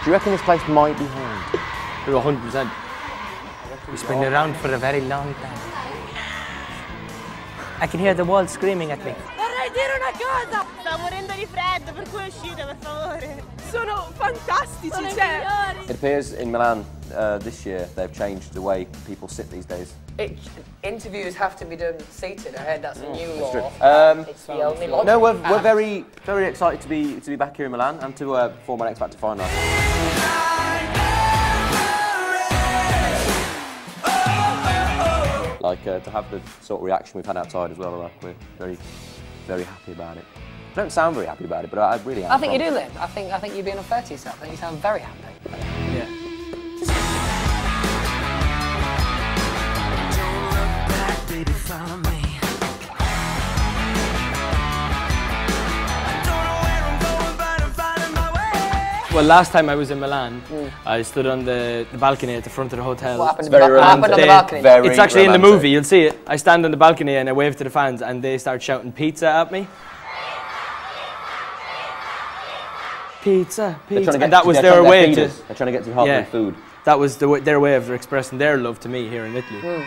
you reckon this place might be haunted? 100%. It's been around for a very long time. I can hear the walls screaming at me. Vorrei dire una cosa! Sto morendo di freddo, per cui uscite, per favore. Sono fantastici, sono It appears in Milan this year they've changed the way people sit these days. Interviews have to be done seated. I heard that's a new law. It's the only law. No, we're very excited to be back here in Milan and to perform an X Factor final. Like to have the sort of reaction we've had outside as well. Like we're very happy about it. I don't sound very happy about it, but I really am. I think you do, Liv. I think you're being unfair to yourself. I think you sound very happy. Yeah. Well, last time I was in Milan, I stood on the balcony at the front of the hotel. What happened, what happened on the balcony? It's actually in the movie, you'll see it. I stand on the balcony and I wave to the fans and they start shouting pizza at me. Pizza, pizza. And that was their way to... They're trying to get to halfway food. That was their way of expressing their love to me here in Italy.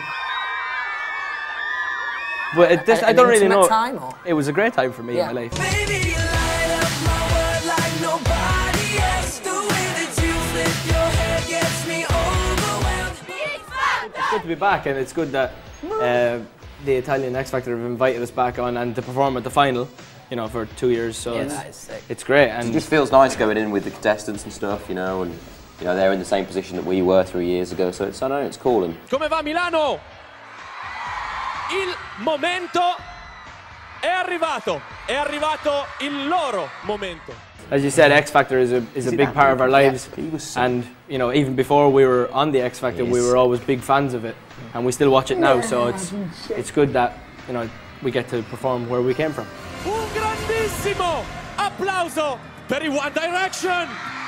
But I don't really know. Time, or? It was a great time for me in my life. Baby, you light up my world like nobody else. The way that you flip your hair gets me overwhelmed. It's good to be back, and it's good that the Italian X Factor have invited us back on and to perform at the final, you know, for 2 years. So it's great. And it just feels nice going in with the contestants and stuff, you know, and you know they're in the same position that we were 3 years ago. So I know it's cool. And come va Milano? Il momento è arrivato il loro momento. As you said, X Factor is a big part of our lives, and you know, even before we were on the X Factor, we were always big fans of it, and we still watch it now. So it's good that, you know, we get to perform where we came from. Un grandissimo applauso per i One Direction.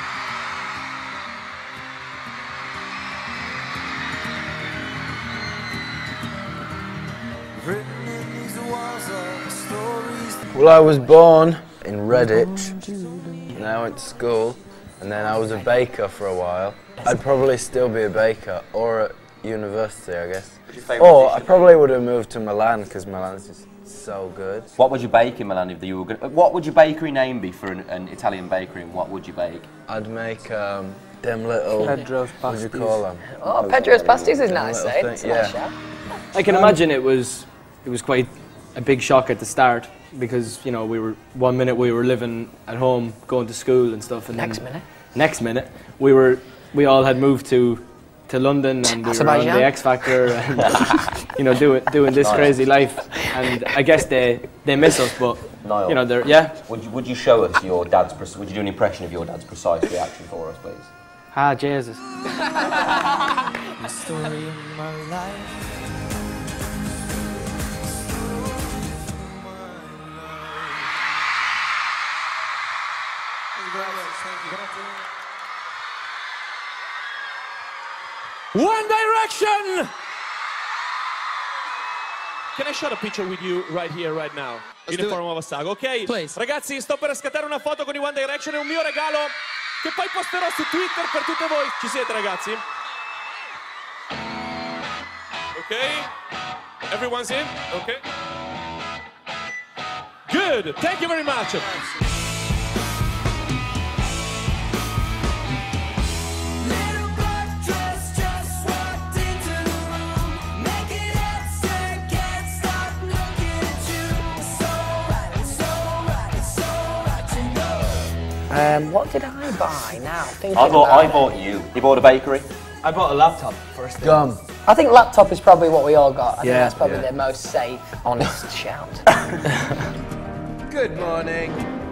Well, I was born in Redditch, and I went to school, and then I was a baker for a while. I'd probably still be a baker, or at university, I guess. Or I probably would have moved to Milan, because Milan's just so good. What would you bake in Milan if you were going? What would your bakery name be for an Italian bakery, and what would you bake? I'd make them little... Pedro's pasties. What do you call them? Oh, Pedro's pasties is nice, eh? It's yeah. nice, I can imagine it was quite a big shock at the start, because you know one minute we were living at home, going to school and stuff, and next minute we all had moved to London, and we were on the X Factor, and you know doing this crazy life, and I guess they miss us, but Niall, you know Would you show us your dad's? Would you do an impression of your dad's precise reaction for us, please? Ah, Jesus. The story of my life. One Direction! Can I share a picture with you right here, right now? In the form of a saga, ok? Please. Ragazzi, sto per scattare una foto con i One Direction, è un mio regalo che poi posterò su Twitter per tutte voi. Ci siete, ragazzi? Ok? Everyone's in? Ok? Good, thank you very much. What did I buy now? I bought you. You bought a bakery? I bought a laptop first. Gum. I think laptop is probably what we all got. I think Yeah, that's probably the most safe, honest shout. Good morning.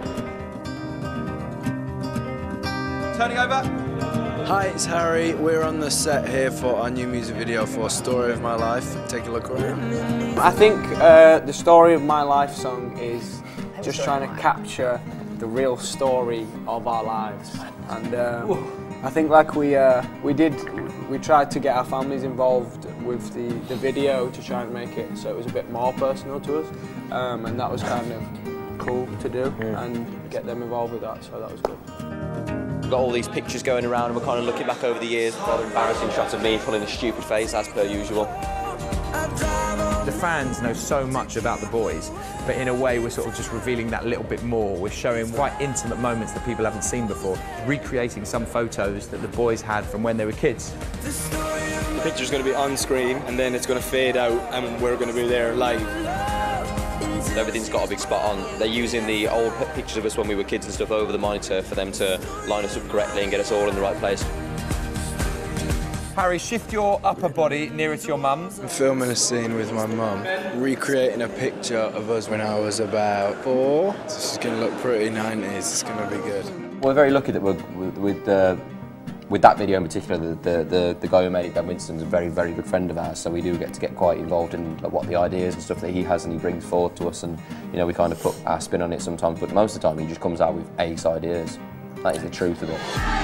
Turning over. Hi, it's Harry. We're on the set here for our new music video for Story of My Life. Take a look around. I think the Story of My Life song is just trying to capture the real story of our lives, and I think like we tried to get our families involved with the video to try and make it so it was a bit more personal to us, and that was kind of cool to do and get them involved with that, so that was good. got all these pictures going around and we're kind of looking back over the years. Rather embarrassing shot of me pulling a stupid face as per usual. The fans know so much about the boys, but in a way we're sort of just revealing that little bit more. We're showing quite intimate moments that people haven't seen before, recreating some photos that the boys had from when they were kids. The picture's going to be on screen and then it's going to fade out and we're going to be there live. Everything's got to be spot on. They're using the old pictures of us when we were kids and stuff over the monitor for them to line us up correctly and get us all in the right place. Harry, shift your upper body nearer to your mum. I'm filming a scene with my mum, recreating a picture of us when I was about 4. This is going to look pretty 90s, it's going to be good. We're very lucky that with that video in particular, the guy who made it, Ben Winston's a very, very good friend of ours, so we do get to get quite involved in what the ideas and stuff that he has and he brings forward to us, and you know, we kind of put our spin on it sometimes, but most of the time he just comes out with ace ideas. That is the truth of it.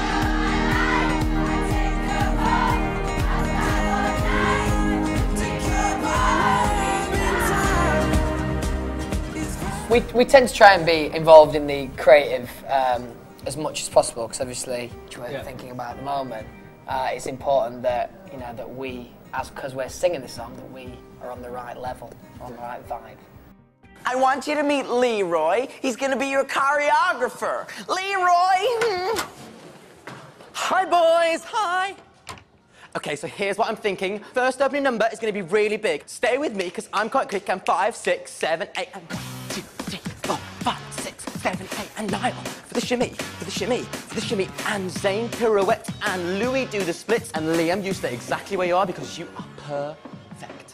We tend to try and be involved in the creative as much as possible, because obviously, which we're thinking about at the moment, it's important that, you know, that we, because we're singing this song, that we are on the right level, on the right vibe. I want you to meet Leroy. He's gonna be your choreographer. Leroy! Hi, boys, hi. Okay, so here's what I'm thinking. First opening number is gonna be really big. Stay with me, because I'm quite quick. I'm 5, 6, 7, 8, and 1, 2, 3, 4, 5, 6, 7, 8, and Niall for the shimmy, for the shimmy, for the shimmy, and Zane pirouette, and Louis do the splits, and Liam, you stay exactly where you are because you are perfect.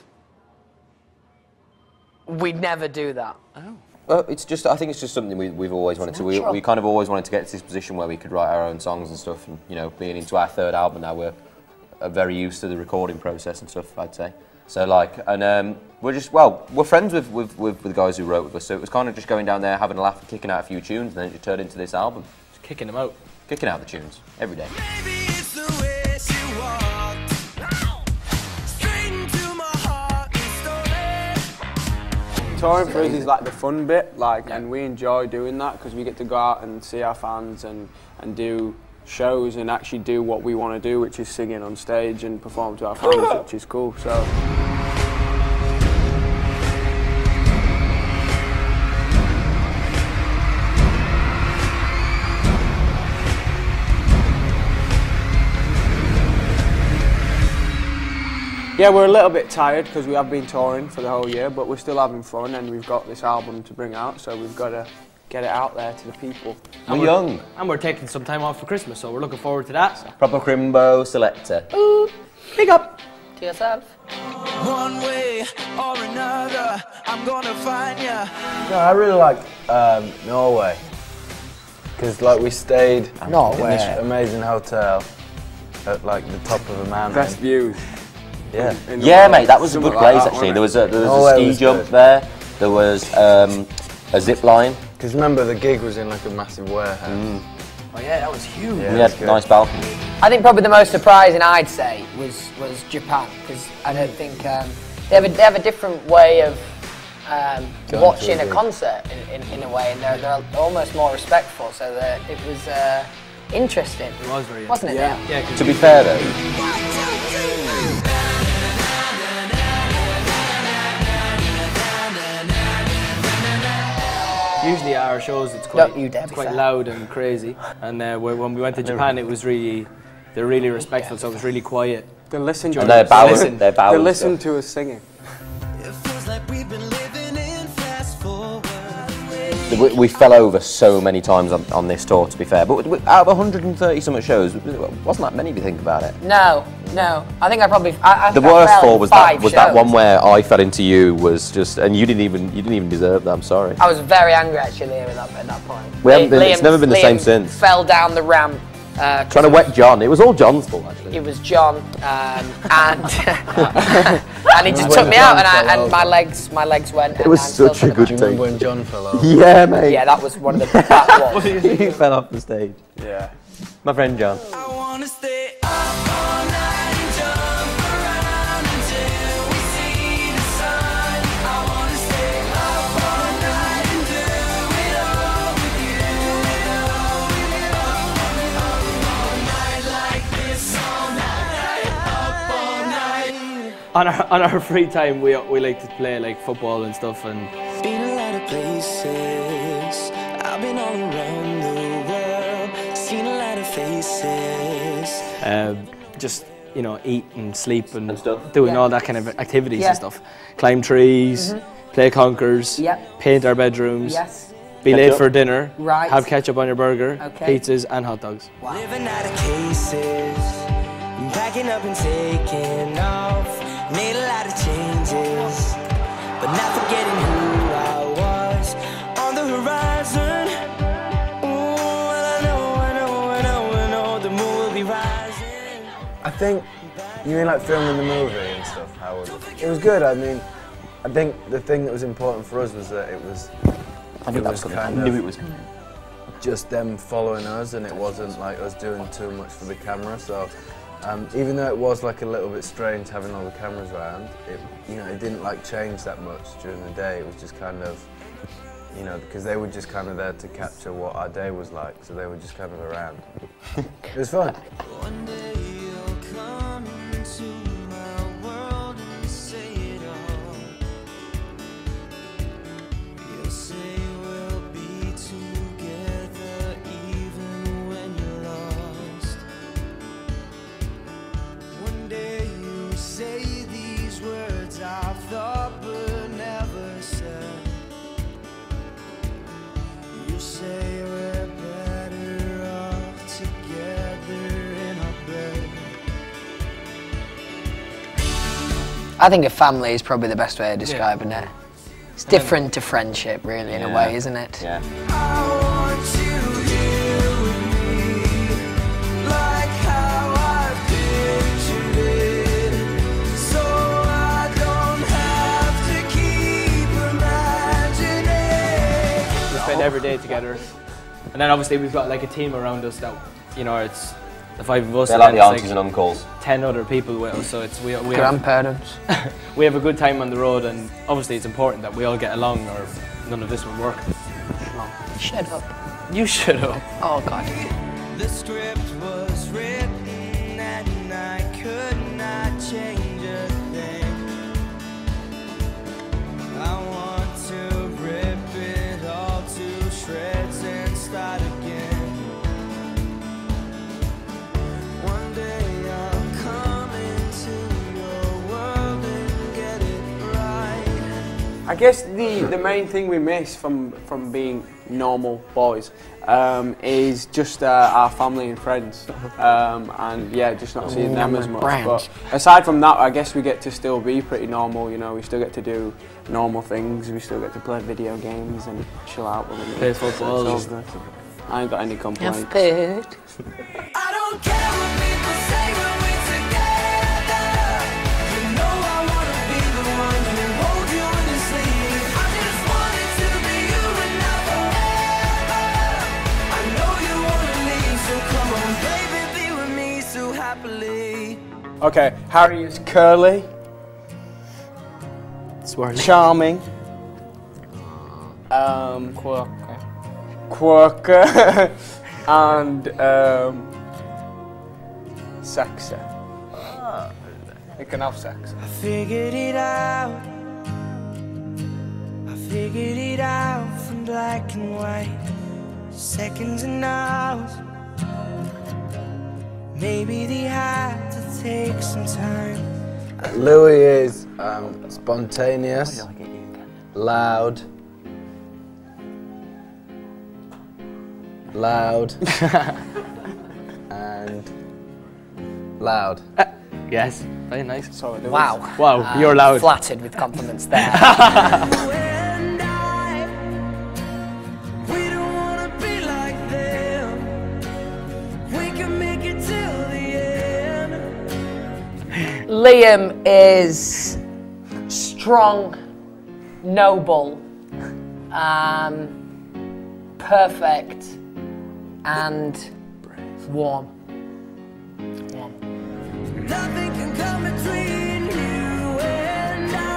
We'd never do that. Oh. Well, it's just, I think it's just something we've always wanted to. We kind of always wanted to get to this position where we could write our own songs and stuff, and you know, being into our 3rd album now, we're very used to the recording process and stuff, I'd say. So like, and we're just, well, we're friends with the guys who wrote with us, so it was kind of just going down there, having a laugh and kicking out a few tunes, and then it just turned into this album. Just kicking them out. Kicking out the tunes, every day. Touring for us is like the fun bit, like, and we enjoy doing that because we get to go out and see our fans and do shows and actually do what we want to do, which is singing on stage and perform to our fans, which is cool. So. Yeah, we're a little bit tired because we have been touring for the whole year, but we're still having fun and we've got this album to bring out, so we've got to get it out there to the people. We're young. And we're taking some time off for Christmas, so we're looking forward to that. Proper Crimbo selector. Ooh, big up to yourself. One way or another, I'm gonna find ya. No, I really like Norway, because like we stayed in this amazing hotel at like the top of a mountain. Best views. Yeah. Yeah, mate, that was a good place actually. There was a ski jump there. There was a zip line. Because remember, the gig was in like a massive warehouse. Oh yeah, that was huge. Yeah, we had a nice balcony. I think probably the most surprising, I'd say, was Japan, because I don't think they have a different way of watching a concert in a way, and they're almost more respectful. So it was interesting. It was very, wasn't it? Yeah. To be fair though. Usually at our shows it's quite loud and crazy, and when we went to Japan it was they're really respectful, so it was really quiet. They listen to us. And they listen to us singing. We fell over so many times on this tour, to be fair, but out of 130 something shows, wasn't that many if you think about it. No. I think I probably. The worst fall was that one where I fell into you, was just, and you didn't even deserve that. I'm sorry. I was very angry actually at that point. It's never been the same since. Fell down the ramp. Trying to wet John. It was all John's fault actually. It was John, and and he just took me out, and my legs went. It was such a good take. When John fell off. Yeah, mate. Yeah, that was one of the. He fell off the stage. Yeah. My friend John. I wanna stay up all night and jump around until we see the sun. I wanna stay up all night and do it all with you. on our free time, we like to play like football and stuff, and Been a lot of places. I've been all around the world. Seen a lot of faces. just you know, eat and sleep and stuff. doing all that kind of activities and stuff. Climb trees, play conkers, paint our bedrooms. Be late for dinner. Have ketchup on your burger. Pizzas and hot dogs. Living out of cases. Packing up and taking off. Made a lot of changes. But not forgetting who I was on the horizon. Ooh, I know, the moon will be rising. I think, you mean like filming the movie and stuff, how was it? It was good, I mean, I think the thing that was important for us was that it was just them following us, and it wasn't like us doing too much for the camera, so even though it was like a little bit strange having all the cameras around, it didn't like change that much during the day. It was just kind of, you know, because they were just kind of there to capture what our day was like, so they were just kind of around. It was fun. One day you'll come into my world and say it all. You'll say we'll be together even when you're lost. One day you say these words I've thought but never said. You say we're better off together in our bed. I think a family is probably the best way of describing it. It's different to friendship, really, in a way, isn't it? I want you here with me, like how I pictured it, so I don't have to keep imagining. We spend every day together, and then obviously we've got like a team around us that, you know, it's the 5 of us. They're like the aunties and uncles. 10 other people with us, so it's we grandparents. We have a good time on the road, and obviously it's important that we all get along, or none of this would work. Shut up. You shut up. Oh God. The script was written and I could not change a thing. I want to rip it all to shreds and start again. One day I'll come into your world and get it right. I guess the main thing we miss from being normal boys is just our family and friends, and yeah, just not seeing them as much. But aside from that, I guess we get to still be pretty normal. You know, we still get to do normal things. We still get to play video games and chill out with them. Play football. I ain't got any complaints. I don't care what people say when we're together. You know I wanna be the one who holds you in his sleeve. I just want it to be you and not forever. I know you wanna leave, so come on, baby, be with me so happily. Okay, Harry is curly, charming, quirker, and sexy. It can have sex. I figured it out. I figured it out from black and white. Seconds and hours. Maybe they had to take some time. Louis is spontaneous, loud, and loud. Yes, very nice. Sorry, Wow. Wow, you're loud. Flattered with compliments there. We don't wanna be like them. We can make it till the end. Liam is strong, noble, perfect, and warm. Nothing can come between you and I.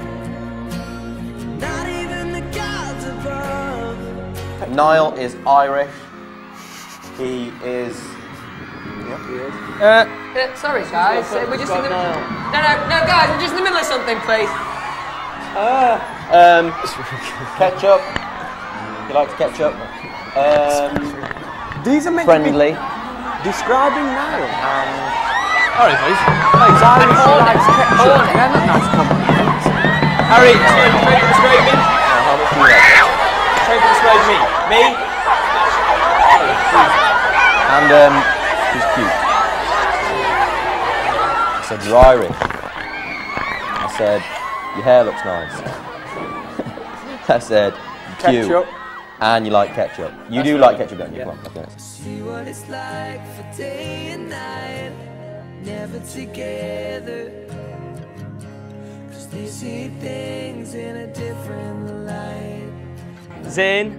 Not even the gods above. Niall is Irish. He is Sorry, guys. We're just in the. No, guys. We're just in the middle of something, please. Ketchup. You like ketchup? These are meant Friendly. to be describing now. Alright, guys. And hornets. They're not nice compliments. Harry, try to describe me. How much do you like? Try to describe me. Me? And he's cute. I said, you're Irish. I said, your hair looks nice. I said, you're cute. Ketchup. And you like ketchup. You do like ketchup, don't you? Come on, let's be honest. See what it's like for day and night, never together. 'Cause they see things in a different light. Zayn.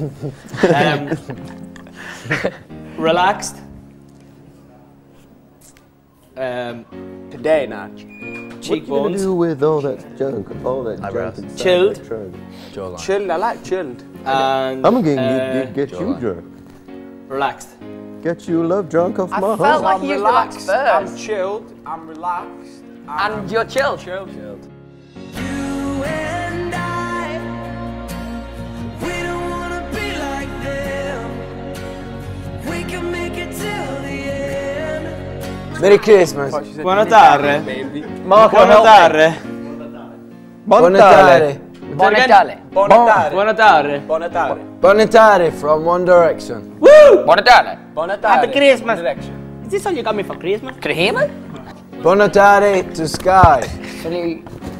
Relaxed. Today, Natch. Cheekbones. With all that joke, all that Eyebrows. Chilled. Jawline. Chilled. I like chilled. And I'm gonna get you Jawline. drunk. relaxed. Get you love drunk off I my felt home. like you used relaxed first. I'm chilled. I'm relaxed. And you're chilled. Chilled. You and I, we don't wanna be like them. We can make it till the end. Merry Christmas. Buona tarde. Marco, Buona tarde. Buona tarde. Buona tarde. Buona tarde. Buona tarde. Buona tarde from One Direction. Buona tarde. Buona tarde. Happy Christmas. Direction. Is this all you got me for Christmas? Can you hear me? Buona tarde to Sky. Can you